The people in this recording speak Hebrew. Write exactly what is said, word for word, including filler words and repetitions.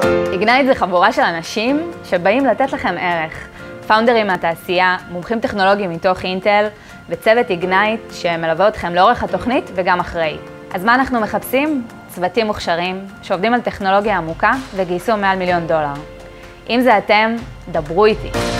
איגנייט זה חבורה של אנשים שבאים לתת לכם ערך. פאונדרים מהתעשייה, מומחים טכנולוגיים מתוך אינטל, וצוות איגנייט שמלווה אתכם לאורך התוכנית וגם אחרי. אז מה אנחנו מחפשים? צוותים מוכשרים שעובדים על טכנולוגיה עמוקה וגייסו מעל מיליון דולר. אם זה אתם, דברו איתי.